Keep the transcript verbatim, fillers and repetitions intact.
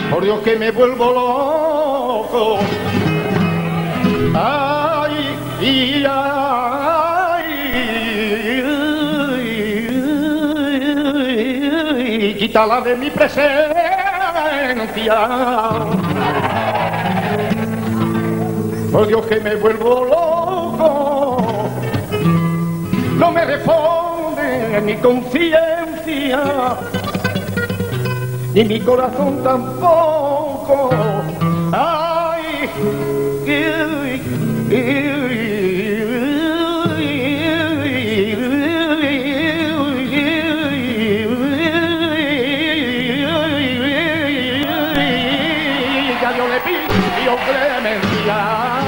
Por Dios que me vuelvo loco. Ay, y ay, quítala de mi presencia. Por Dios que me vuelvo loco. No me responde mi conciencia, ni mi corazón tampoco. Ay, ya yo le pido clemencia.